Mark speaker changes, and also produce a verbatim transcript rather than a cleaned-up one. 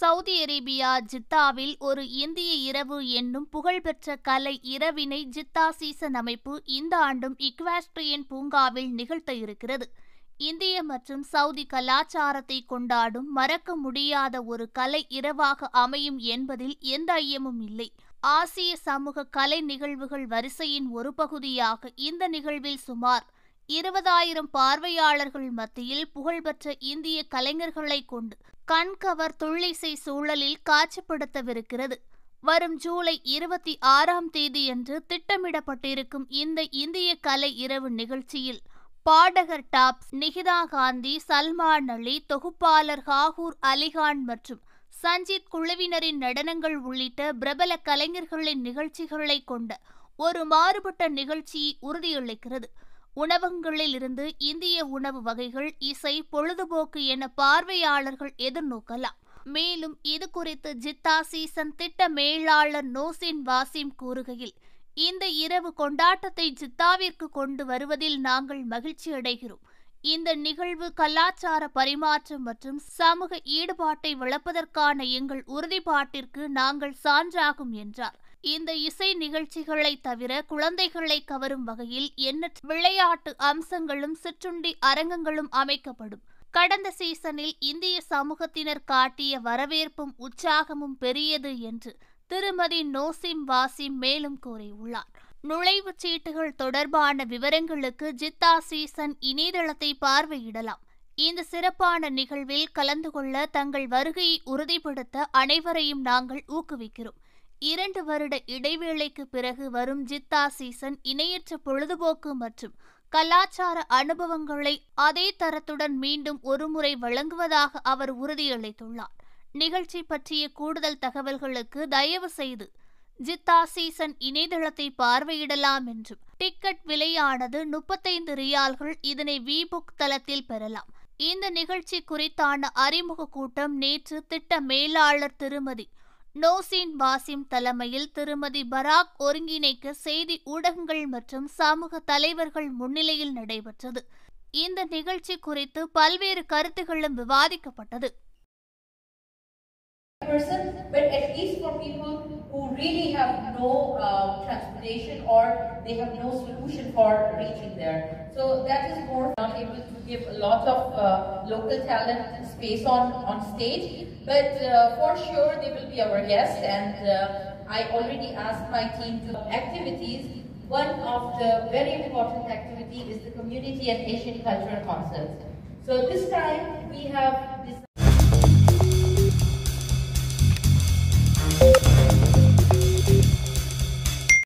Speaker 1: Saudi Arabia ஜித்தாவில் ஒரு இந்திய இரவு என்னும் புகழ்பெற்ற கலை இரவினை ஜித்தா சீசன் அமைப்பு இந்த ஆண்டும் இக்வாஸ்ட்ரியன் பூங்காவில் நிகழ்த்த இருக்கிறது. இந்திய மற்றும் சவுதி கலாச்சாரத்தை கொண்டாடும் மறக்க முடியாத ஒரு கலை இரவாக அமையும் என்பதில் எந்த ஐயமும் இல்லை. ஆசிய சமூக கலை நிகழ்வுகள் வரிசையின் ஒரு பகுதியாக இந்த நிகழ்வில் சுமார் இருபதாயிரம் பார்வையாளர்கள் மத்தியில் புகழ்பெற்ற இந்திய கலைஞர்களை கொண்டு கண்கவர் துள்ளிசை சூழலில் காட்சிப்படுத்தவிருக்கிறது. வரும் ஜூலை இருபத்தி ஆறாம் தேதியன்று திட்டமிடப்பட்டிருக்கும் இந்த இந்திய கலை இரவு நிகழ்ச்சியில் பாடகர் டாப்ஸ், நிகிதா காந்தி, சல்மான் அலி, தொகுப்பாளர் ஹாகூர் அலிகான் மற்றும் சஞ்சித் குழுவினரின் நடனங்கள் உள்ளிட்ட பிரபல கலைஞர்களின் நிகழ்ச்சிகளை கொண்ட ஒரு மாறுபட்ட நிகழ்ச்சியை உறுதியளிக்கிறது. உணவகங்களில் இருந்து இந்திய உணவு வகைகள், இசை, பொழுதுபோக்கு என பார்வையாளர்கள் எதிர்நோக்கலாம். மேலும் இது குறித்து ஜித்தா சீசன் திட்ட மேலாளர் நோசின் வாசிம் கூறுகையில், இந்த இரவு கொண்டாட்டத்தை ஜித்தாவிற்கு கொண்டு வருவதில் நாங்கள் மகிழ்ச்சி அடைகிறோம். இந்த நிகழ்வு கலாச்சார பரிமாற்றம் மற்றும் சமூக ஈடுபாட்டை வளர்ப்பதற்கான எங்கள் உறுதிப்பாட்டிற்கு நாங்கள் சான்றாகும் என்றார். இந்த இசை நிகழ்ச்சிகளை தவிர குழந்தைகளை கவரும் வகையில் எண்ணற்ற விளையாட்டு அம்சங்களும் சிற்றுண்டி அரங்கங்களும் அமைக்கப்படும். கடந்த சீசனில் இந்திய சமூகத்தினர் காட்டிய வரவேற்பும் உற்சாகமும் பெரியது என்று திருமதி நோசிம் வாசிம் மேலும் கூறியுள்ளார். நுழைவுச் சீட்டுகள் தொடர்பான விவரங்களுக்கு ஜித்தா சீசன் இணையதளத்தை பார்வையிடலாம். இந்த சிறப்பான நிகழ்வில் கலந்து கொள்ள தங்கள் வருகையை உறுதிப்படுத்த அனைவரையும் நாங்கள் ஊக்குவிக்கிறோம். இரண்டு வருட இடைவேளைக்கு பிறகு வரும் ஜித்தா சீசன் இணையற்ற பொழுதுபோக்கு மற்றும் கலாச்சார அனுபவங்களை அதே தரத்துடன் மீண்டும் ஒருமுறை வழங்குவதாக அவர் உறுதியளித்துள்ளார். நிகழ்ச்சி பற்றிய கூடுதல் தகவல்களுக்கு தயவு செய்து ஜித்தா சீசன் இணையதளத்தை பார்வையிடலாம் என்றும், டிக்கெட் விலையானது முப்பத்தைந்து ரியால்கள். இதனை விபுக் தளத்தில் பெறலாம். இந்த நிகழ்ச்சி குறித்தான அறிமுக கூட்டம் நேற்று திட்ட மேலாளர் திருமதி நோசின் வாசிம் தலைமையில் திருமதி பராக் ஒருங்கிணைக்க செய்தி ஊடகங்கள் மற்றும் சமூக தலைவர்கள் முன்னிலையில் நடைபெற்றது. இந்த நிகழ்ச்சி குறித்து பல்வேறு கருத்துகளும் விவாதிக்கப்பட்டது.
Speaker 2: Person, but at least for people who really have no uh, transportation or they have no solution for reaching there. So that is more not able to give a lot of uh, local talent space on, on stage, but uh, for sure they will be our guest, and uh, I already asked my team to activities. One of the very important activity is the Community and Asian Cultural Concerts. So this time we have this